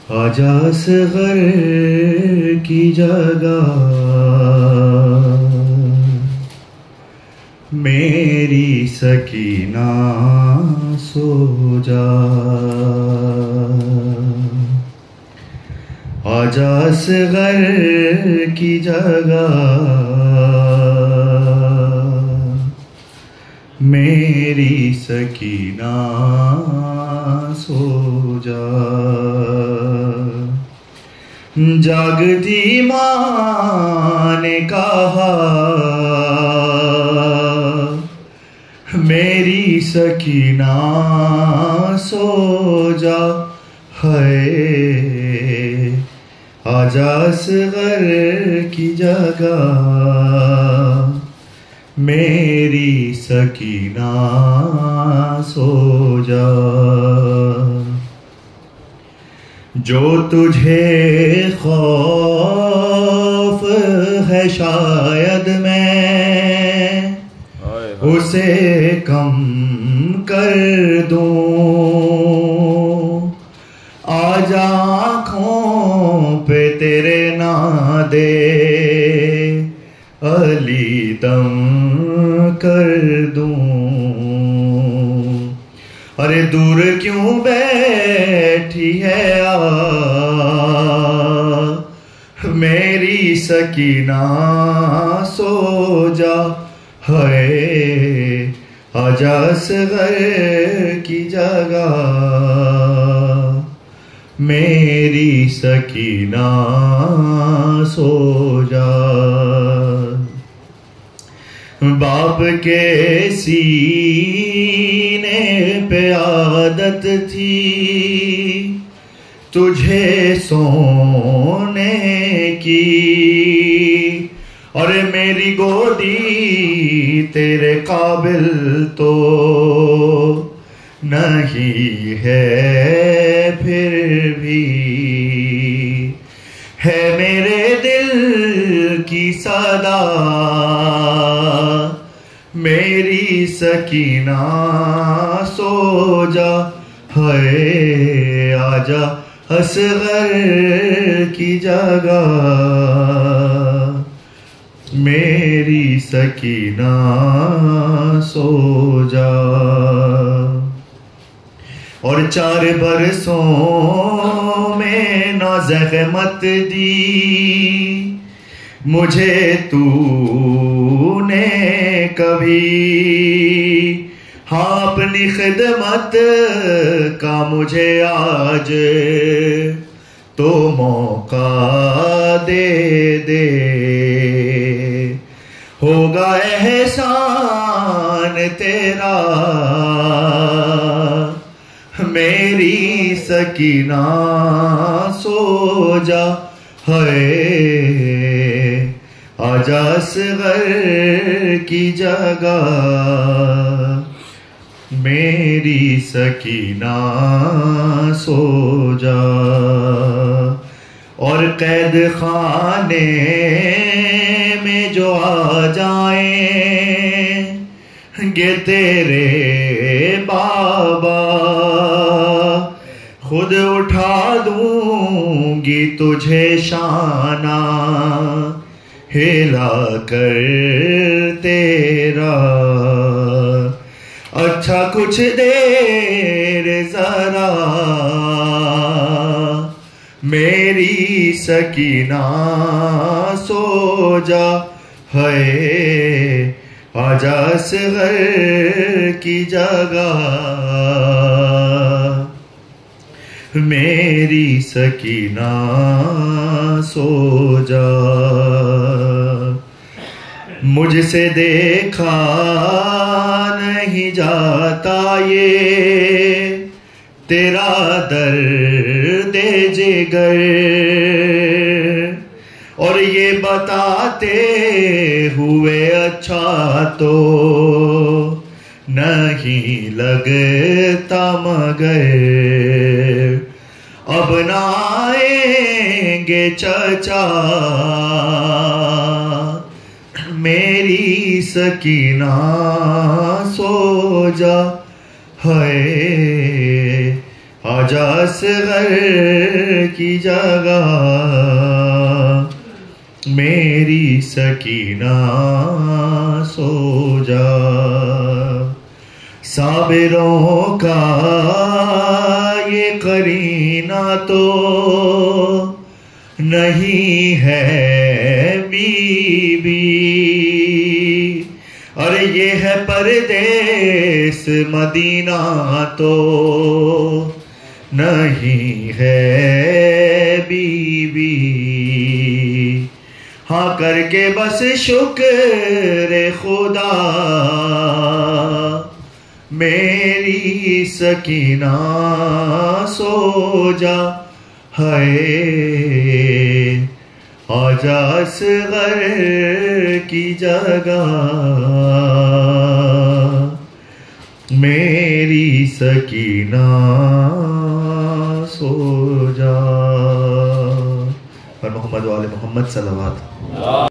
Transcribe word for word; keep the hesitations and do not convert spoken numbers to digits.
आजा असग़र की जगह मेरी सकीना सो जा। आजा असग़र की जगह मेरी सकीना सो जा। जागती माँ ने कहा मेरी सकीना सो जा। है आजा असग़र की जगह मेरी सकीना सो जा। जो तुझे खौफ है शायद मैं उसे कम कर दूं। आज आँखों पे तेरे ना दे अली दम कर दूं। अरे दूर क्यों बैठी है आ मेरी सकीना सो जा। है आजा असग़र की जगह मेरी सकीना सो जा। बाप के सीने पे आदत थी तुझे सोने की। और मेरी गोदी तेरे काबिल तो नहीं है फिर भी। है मेरे दिल की सदा मेरी सकीना सो जा। है आजा असग़र की जगह मेरी सकीना सो जा। और चार बरसों में ना ज़हमत दी मुझे तूने कभी। हाँ अपनी खिदमत का मुझे आज तो मौका दे दे। होगा एहसान तेरा मेरी सकीना सो जा। है आजा असग़र की जगह मेरी सकीना सो जा। और कैद खाने में जो आ जाएंगे तेरे बाबा खुद उठा दूंगी तुझे शाना हिला कर तेरा। अच्छा कुछ देर जरा मेरी सकीना सो जा। है आजा असग़र की जगह मेरी सकीना सो जा। मुझसे देखा नहीं जाता ये तेरा दर्द जिगर। और ये बताते हुए अच्छा तो नहीं लगता मगर अब ना आएंगे चचा मेरी सकीना सो जा। है आजा असग़र की जगह मेरी सकीना सो जा। साबिरों का ये करीना तो नहीं है बीबी, और ये है परदेस मदीना तो नहीं है बीबी। हाँ करके बस शुक्र खुदा मेरी सकीना सो जा। है आजा असगर की जगह मेरी सकीना सो जा। और मोहम्मद वाले मोहम्मद सल्लल्लाहु